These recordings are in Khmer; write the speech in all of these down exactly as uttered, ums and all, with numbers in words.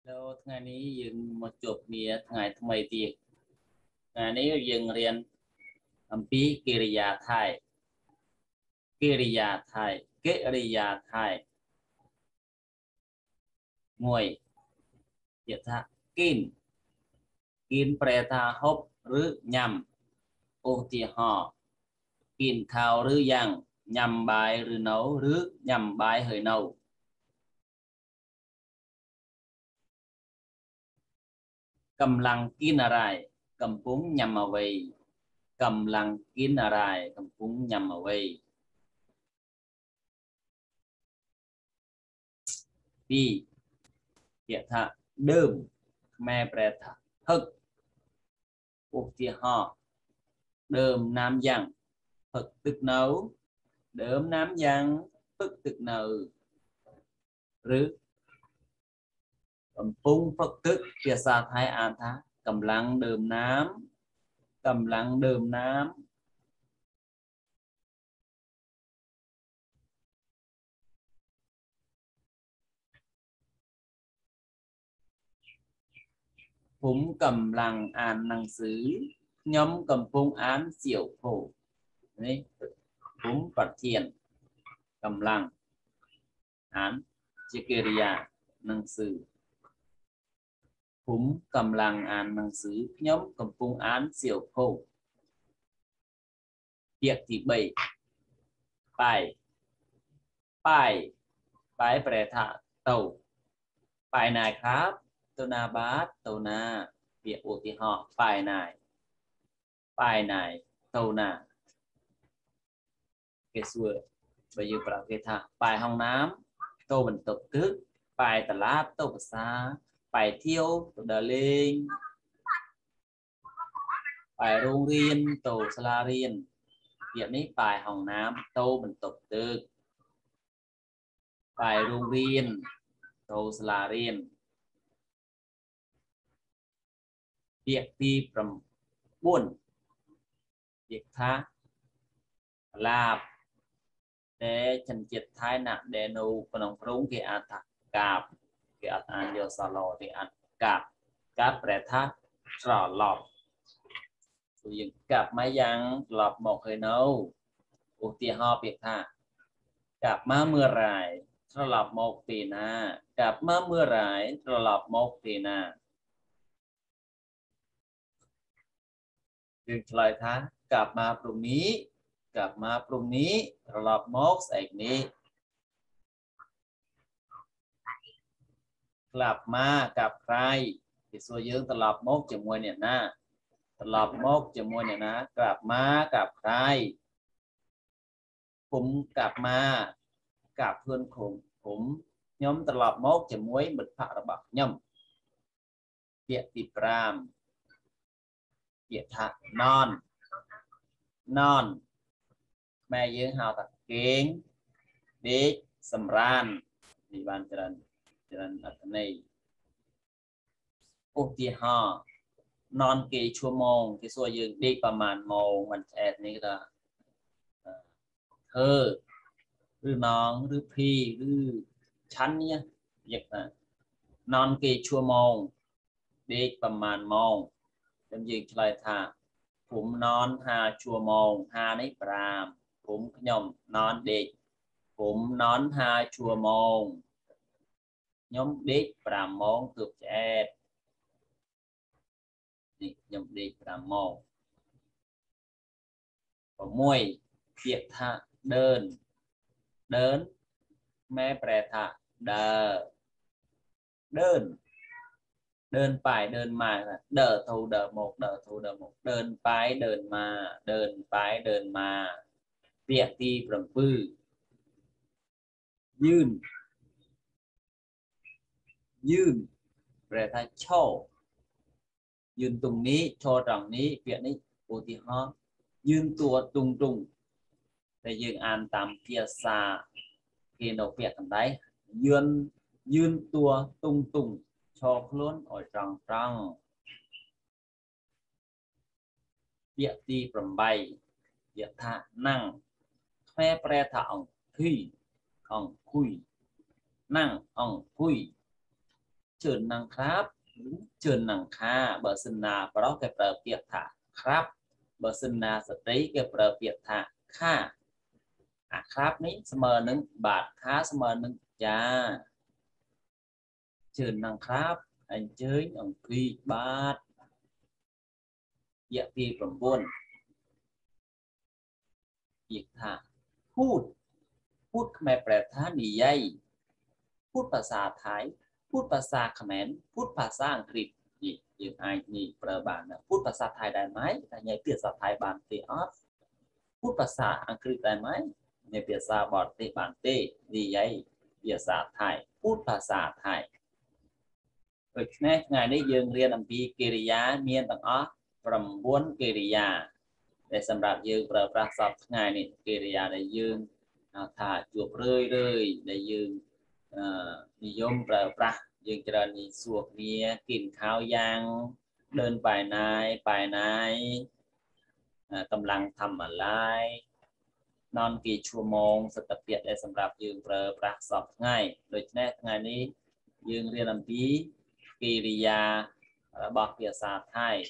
แล้วថ្ងៃនេះយើងមកជួបគ្នាថ្ងៃថ្មីទៀតថ្ងៃនេះយើងរៀនអំពីកិរិយាថៃកិរិយាថៃកិរិយាថៃមួយយថាគិនគិនប្រែថាហូបឬញ៉ាំឧទាហរណ៍គិនข้าวឬយ៉ាងញ៉ាំបាយឬនៅឬញ៉ាំបាយហើយនៅកម្លាំងกินอะไรកំពុងញ៉ាំអ្វីកម្លាំងกินอะไรកំពុងញ៉ាំអ្វីពីរពាក្យថាដើមខ្មែរប្រែថាហឹកឧទាហរណ៍ដើមណាមយ៉ាងផឹកទឹកនៅដើមណាមយ៉ាងផឹកទឹកនៅឬកំពុងផឹកទឹកភាសាថៃអានថាកម្លាំងដើមណាមកម្លាំងដើមណាមผมกำลังอ่านหนังสือខ្ញុំកំពុងអានសៀវភៅនេះผมប្រធានកម្លាំងអានជាកិរិយាหนังสือผมกำลังอ่านหนังสือខ្ញុំកំពុងអានសៀវភៅពាក្យទីបីបាយបាយបាយប្រែថាទៅបាយណាครับទៅណាបាទទៅណាពាក្យឧទាហរណ៍បាយណាបាយណាទៅណាគេសួរបើយើងប្រាប់គេថាបាយห้องน้ำទៅបន្ទប់ទឹកបាយតឡាតទៅផ្សារបាយធៀវទៅដើរលេងបាយโรงเรียนទៅសាលារៀនពាក្យនេះបាយห้องน้ำទៅបន្ទប់ទឹកបាយโรงเรียนទៅសាលារៀនពាក្យទីប្រាំបួនពាក្យថាឡាបតែចិនជាតិថៃណាក់ដែលនៅក្នុងក្រុងគេអានថាកាបគេអត់អានយកសឡទេអានកាបកាបប្រែថាត្រឡប់ព្រោះយើងកាប់មកយ៉ាងត្រឡប់មកហើយនៅឧទាហរណ៍ពាក្យថាកាប់មកเมื่อไหร่ត្រឡប់មកពេលណាកាប់មកเมื่อไหร่ត្រឡប់មកពេលណាយើងឆ្លើយថាกลับมาพรุ่งนี้กลับมาพรุ่งนี้ត្រឡប់មកស្អែកនេះกลับมากับใครគេសួរយើងត្រឡប់មកជាមួយអ្នកណាត្រឡប់មកជាមួយអ្នកណាกลับมากับใครผมกลับมากับเพื่อนของผมខ្ញុំត្រឡប់មកជាមួយមិត្តភក្តិរបស់ខ្ញុំពាក្យទីប្រាំពាក្យថា non non ម៉ែយើងហៅថាគេងដេកសម្រាននេះបានច្រើនច្រើនអត្ថន័យឧទាហរណ៍ non គេឈួរម៉ោងគេសួរយើងដេកប្រហែលម៉ោងមិនឆ្អែតនេះគេថាធ្វើឬនងឬភីឬឆាន់នេះយកថា non គេឈួរម៉ោងដេកប្រហែលម៉ោងខ្ញុំយើងឆ្លើយថាผมนอนห้าชั่วโมงห้าនេះប្រាំผมខ្ញុំนอนដេកผมนอนห้าชั่วโมงខ្ញុំដេកប្រាំម៉ោងទើបឆ្អែតនេះខ្ញុំដេកប្រាំម៉ោង6ពាក្យថាដើនដើនម៉ែប្រែថាដើរដើនเดินไปเดินมาเดินทูเดินหมกเดินทูเดินหมกเดินไปเดินมาเดินไปเดินมาเปียกตีปรำปื้อยื่นยื่นแปลថាឈរยืนตรงนี้ឈរตรงนี้เปียกนี้ឧទាហរណ៍ยืนตัวตรงตรงแต่យើងអានតាមភាសាគេនៅពាក្យកណ្ដៃยืนยืนตัวตรงตรงឈរខ្លួនឲ្យត្រង់ត្រង់ពាក្យទីប្រាំបីពាក្យថាนั่งខ្មែរប្រែថាអង្គុយអង្គុយนั่งអង្គុយ chơn năng khắp chơn năng kha bờ sinh na đó cái bờ việt thả khắp bờ sinh na sợi trí cái bờ việt thả kha à khắp ní sờ nâng bạt khá sờ nâng cha chơn năng khắp anh chơi ông quy bát dạ ti phẩm buôn việc thảพูด พูดแม่แปลท่านิยัยพูดภาษาไทยพูดภาษาเขมรพูดภาษาอังกฤษนี่ยังไงนี่ประบาลนะพูดภาษาไทยได้ไหมแต่ยังเปลี่ยนภาษาไทยบางทีออฟพูดภาษาอังกฤษได้ไหมในเปลี่ยนภาษาบอลเตบางเตนิยัยเปลี่ยนภาษาไทยพูดภาษาไทยโดยแน่ไงได้ยังเรียนอัมพีกิริยาเมียนต่างอ๋อประมวลกิริยาในสำหรับยังประปราศอบไงนี่กิริยาได้ยังถ้าจูบเรื่อยเรื่อยได้ยืนนิยมประปรายังจะมีสวกเนี้ยกินข้าวยางเดินไปไหนไปไหนกำลังทำอะไรนอนกี่ชั่วโมงสตเปียดได้สำหรับยืนประปราสอบง่ายโดยแน่ไงนี้ยืนเรียนอันพีกิริยาบอกภาษาไทย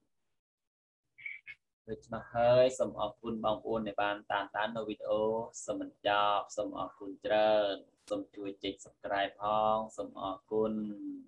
มาเฮ้ยสมอคุณบางอุนในบ้านตามตามวิดีโอสมจอบสมอคุณเจริญสมช่วยจิตสกายพ้องสมอคุณ